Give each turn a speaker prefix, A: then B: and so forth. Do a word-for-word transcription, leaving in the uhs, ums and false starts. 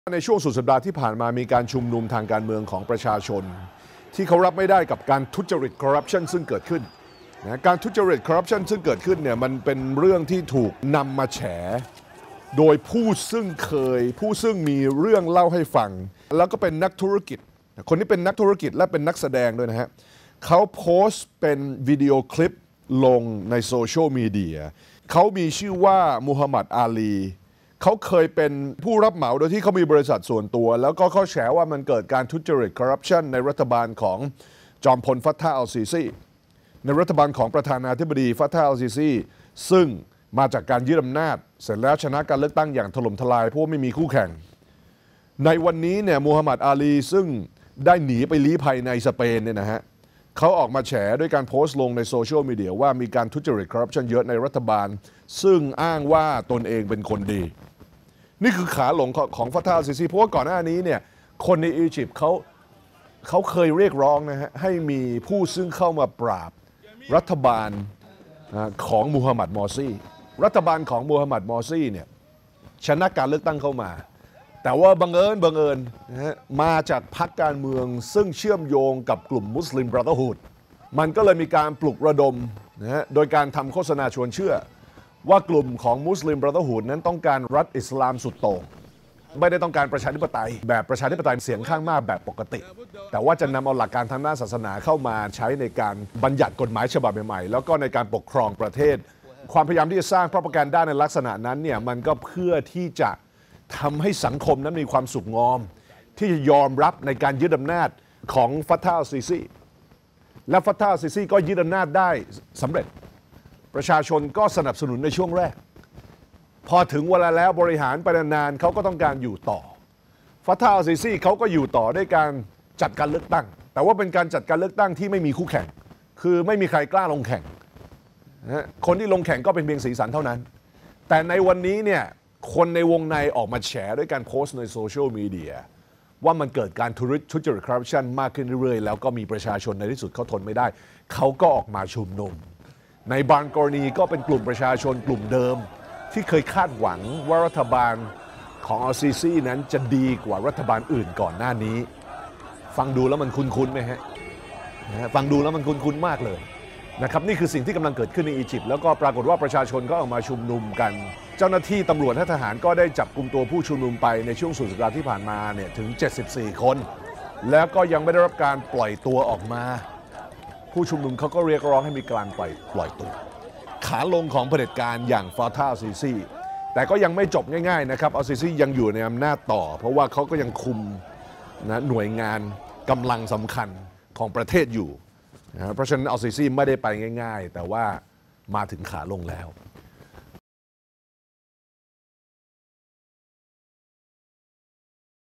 A: ในช่วงสุดสัปดาห์ที่ผ่านมามีการชุมนุมทางการเมืองของประชาชนที่เขารับไม่ได้กับการทุจริตคอร์รัปชันซึ่งเกิดขึ้นนะการทุจริตคอร์รัปชันซึ่งเกิดขึ้นเนี่ยมันเป็นเรื่องที่ถูกนำมาแฉโดยผู้ซึ่งเคยผู้ซึ่งมีเรื่องเล่าให้ฟังแล้วก็เป็นนักธุรกิจคนนี้เป็นนักธุรกิจและเป็นนักแสดงด้วยนะฮะเขาโพสต์เป็นวิดีโอคลิปลงในโซเชียลมีเดียเขามีชื่อว่ามูฮัมหมัดอาลีเขาเคยเป็นผู้รับเหมาโดยที่เขามีบริษัทส่วนตัวแล้วก็เขาแฉว่ามันเกิดการทุจริตคอร์รัปชันในรัฐบาลของจอมพลฟัตตาห์อัลซีซีในรัฐบาลของประธานาธิบดีฟัตตาห์อัลซีซีซึ่งมาจากการยึดอำนาจเสร็จแล้วชนะการเลือกตั้งอย่างถล่มทลายเพราะไม่มีคู่แข่งในวันนี้เนี่ยมูฮัมหมัดอาลีซึ่งได้หนีไปลี้ภัยในสเปนเนี่ยนะฮะเขาออกมาแฉด้วยการโพสต์ลงในโซเชียลมีเดียว่ามีการทุจริตคอร์รัปชันเยอะในรัฐบาลซึ่งอ้างว่าตนเองเป็นคนดีนี่คือขาหลงของฟัตตาห์อัลซีซีเพราะว่าก่อนหน้านี้เนี่ยคนในอียิปต์เขาเขาเคยเรียกร้องนะฮะให้มีผู้ซึ่งเข้ามาปราบรัฐบาลของมูฮัมหมัดมอร์ซีรัฐบาลของมูฮัมหมัดมอร์ซีเนี่ยชนะการเลือกตั้งเข้ามาแต่ว่าบังเอิญบังเอิญนะฮะมาจากพรรคการเมืองซึ่งเชื่อมโยงกับกลุ่มมุสลิมบราเธอร์ฮูดมันก็เลยมีการปลุกระดมนะฮะโดยการทำโฆษณาชวนเชื่อว่ากลุ่มของมุสลิมบราเธอร์ฮูดนั้นต้องการรัฐอิสลามสุดโต่งไม่ได้ต้องการประชาธิปไตยแบบประชาธิปไตยเสียงข้างมากแบบปกติแต่ว่าจะนำเอาหลักการทางด้านศาสนาเข้ามาใช้ในการบัญญัติกฎหมายฉบับใหม่ๆแล้วก็ในการปกครองประเทศความพยายามที่จะสร้างพระประการด้านในลักษณะนั้นเนี่ยมันก็เพื่อที่จะทำให้สังคมนั้นมีความสุขงอมที่จะยอมรับในการยึดอำนาจของฟัตตาห์อัลซีซีและฟัตตาห์อัลซีซีก็ยึดอำนาจได้สำเร็จประชาชนก็สนับสนุนในช่วงแรกพอถึงเวลาแล้วบริหารไปนานๆเขาก็ต้องการอยู่ต่อฟัตตาห์อัลซีซีเขาก็อยู่ต่อด้วยการจัดการเลือกตั้งแต่ว่าเป็นการจัดการเลือกตั้งที่ไม่มีคู่แข่งคือไม่มีใครกล้าลงแข่งนะคนที่ลงแข่งก็เป็นเพียงสีสันเท่านั้นแต่ในวันนี้เนี่ยคนในวงในออกมาแฉด้วยการโพสต์ในโซเชียลมีเดียว่ามันเกิดการทุจริตคอร์รัปชันมากขึ้นเรื่อยๆแล้วก็มีประชาชนในที่สุดเขาทนไม่ได้เขาก็ออกมาชุมนุมในบางกรณีก็เป็นกลุ่มประชาชนกลุ่มเดิมที่เคยคาดหวังว่ารัฐบาลของอัลซีซีนั้นจะดีกว่ารัฐบาลอื่นก่อนหน้านี้ฟังดูแล้วมันคุ้นๆไหมฮะฟังดูแล้วมันคุ้นๆมากเลยนะครับนี่คือสิ่งที่กำลังเกิดขึ้นในอียิปต์แล้วก็ปรากฏว่าประชาชนก็ออกมาชุมนุมกันเจ้าหน้าที่ตำรวจและทหารก็ได้จับกุมตัวผู้ชุมนุมไปในช่วงสุดสัปดาห์ที่ผ่านมาเนี่ยถึงเจ็ดสิบสี่คนแล้วก็ยังไม่ได้รับการปล่อยตัวออกมาผู้ชุมนุมเขาก็เรียกร้องให้มีการปล่อยปล่อยตัวขาลงของเผด็จการอย่างฟัตตาห์อัลซีซีแต่ก็ยังไม่จบง่ายๆนะครับอัลซีซียังอยู่ในอำนาจต่อเพราะว่าเขาก็ยังคุมนะหน่วยงานกำลังสำคัญของประเทศอยู่นะเพราะฉะนั้นอัลซีซีไม่ได้ไปง่ายๆแต่ว่ามาถึงขาลงแล้ว